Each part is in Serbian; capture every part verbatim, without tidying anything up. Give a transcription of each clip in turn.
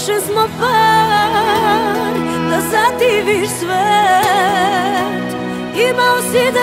Potrošili smo par da zadiviš svet. Imao si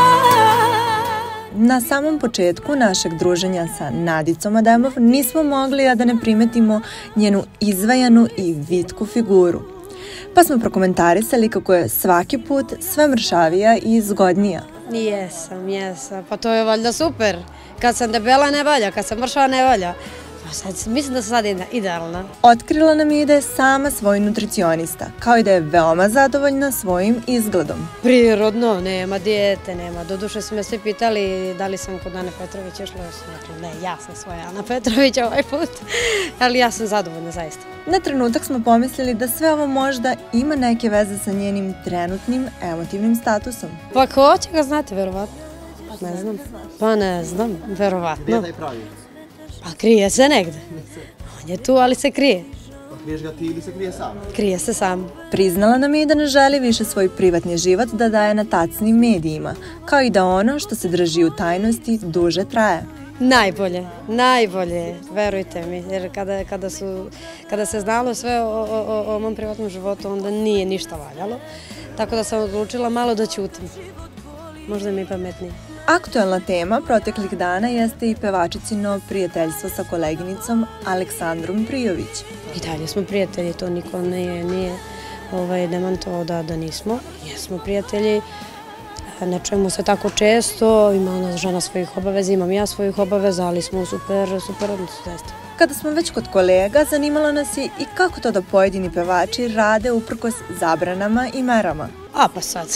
dan. Na samom početku našeg druženja sa Nadicom Ademov nismo mogli a da ne primetimo njenu izvajanu i vitku figuru. Pa smo prokomentarisali kako je svaki put sve mršavija i zgodnija. Jesam, jesam. Pa to je valjda super. Kad sam debela ne valja, kad sam mršava ne valja. Pa sad, mislim da sam sad idealna. Otkrila nam je da je sama svoj nutricionista, kao i da je veoma zadovoljna svojim izgledom. Prirodno, nema dijete, nema. Doduše su me svi pitali da li sam kod Ane Petrović išla. Ja sam rekla, ne, ja sam svoja Ana Petrović ovaj put. Ali ja sam zadovoljna, zaista. Na trenutak smo pomislili da sve ovo možda ima neke veze sa njenim trenutnim emotivnim statusom. Pa ko će ga znati, verovatno? Ne znam. Pa ne znam, verovatno. Gdje je taj pravi? Pa krije se negde. On je tu, ali se krije. Pa kriješ ga ti ili se krije sam? Krije se sam. Priznala nam je i da ne želi više svoj privatni život da daje na tacnim medijima, kao i da ono što se drži u tajnosti duže traje. Najbolje, najbolje, verujte mi, jer kada, kada, su, kada se znalo sve o, o, o mom privatnom životu, onda nije ništa valjalo. Tako da sam odlučila malo da ćutim. Možda mi je pametnije. Aktuelna tema proteklih dana jeste i pevačicino prijateljstvo sa koleginicom Aleksandrom Prijović. I dalje smo prijatelji, to niko nije, nije ovaj, demantovao da, da nismo. Jesmo prijatelji, ne čujemo se tako često, ima ona žena svojih obaveza, imam ja svojih obaveza, ali smo super, super odnosu zaista. Kada smo već kod kolega, zanimalo nas je i kako to da pojedini pevači rade uprkos zabranama i merama. A pa sad...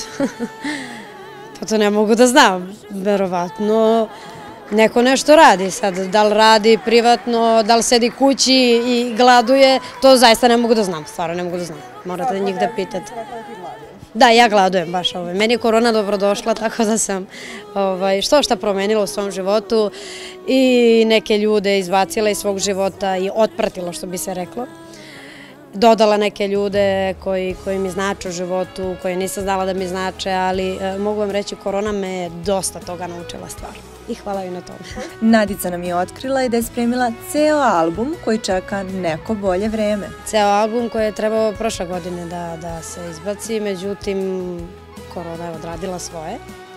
Pa to ne mogu da znam, verovatno neko nešto radi sad, da li radi privatno, da li sedi kući i gladuje, to zaista ne mogu da znam, stvarno ne mogu da znam, morate njih da pitate. Da, ja gladujem baš, ovaj. Meni je korona dobrodošla, tako da sam ovaj, što šta promenila u svom životu i neke ljude izbacila iz svog života i otpratila, što bi se reklo. Dodala neke ljude koji, koji mi znače u životu, koji nisam znala da mi znače, ali e, mogu vam reći, korona me je dosta toga naučila stvarno. I hvala joj na tome. Nadica nam je otkrila i da je spremila ceo album koji čeka neko bolje vreme. Ceo album koji je trebao prošle godine da, da se izbaci, međutim, korona je odradila svoje.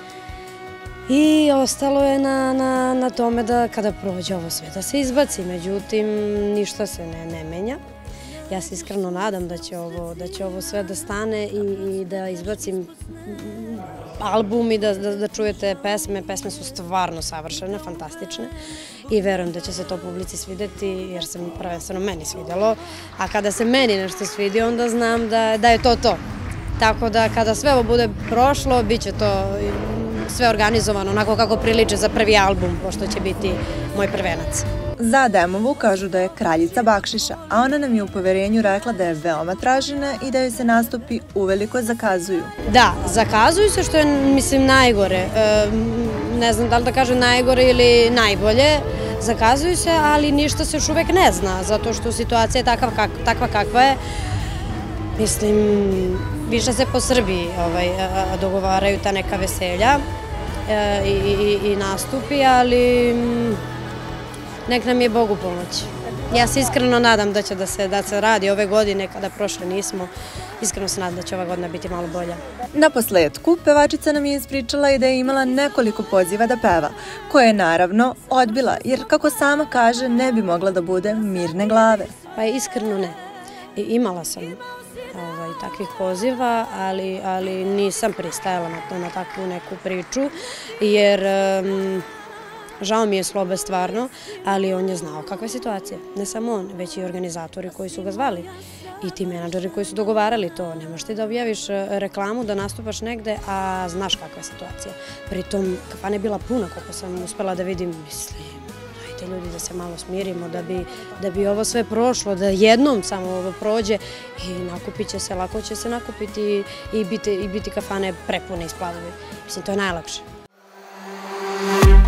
I ostalo je na, na, na tome da kada prođe ovo sve da se izbaci, međutim, ništa se ne, ne menja. Ja se iskreno nadam da će ovo, da će ovo sve da stane i, i da izbacim album i da, da, da čujete pesme. Pesme su stvarno savršene, fantastične i verujem da će se to publici svideti jer se prvenstveno meni svidjelo. A kada se meni nešto svidi, onda znam da, da je to to. Tako da kada sve ovo bude prošlo, bit će to sve organizovano onako kako priliče za prvi album, pošto će biti moj prvenac. Za Ademovu kažu da je kraljica bakšiša, a ona nam je u poverenju rekla da je veoma tražena i da joj se nastupi uveliko zakazuju. Da, zakazuju se što je, mislim, najgore. E, ne znam da li da kažem najgore ili najbolje. Zakazuju se, ali ništa se još uvek ne zna, zato što situacija je takva, kak, takva kakva je. Mislim, više se po Srbiji ovaj, dogovaraju ta neka veselja e, i, i, i nastupi, ali... Nek nam je Bog u pomoć. Ja se iskreno nadam da će da se, da se radi ove godine, kada prošle nismo. Iskreno se nadam da će ova godina biti malo bolja. Na posledku, pevačica nam je ispričala i da je imala nekoliko poziva da peva, koje je naravno odbila, jer kako sama kaže, ne bi mogla da bude mirne glave. Pa iskreno ne. I imala sam ovaj, takvih poziva, ali, ali nisam pristajala na, to, na takvu neku priču, jer... Um, Žao mi je Slobe stvarno, ali on je znao kakva je situacija. Ne samo on, već i organizatori koji su ga zvali i ti menadžeri koji su dogovarali to. Ne možeš ti da objaviš reklamu, da nastupaš negde, a znaš kakva je situacija. Pritom, kafana je bila puna, koliko sam uspela da vidim, mislim, dajte ljudi da se malo smirimo, da bi, da bi ovo sve prošlo, da jednom samo ovo prođe i nakupit će se, lako će se nakupiti i biti, i biti kafane prepune i splavovi. Mislim, to je najlakše.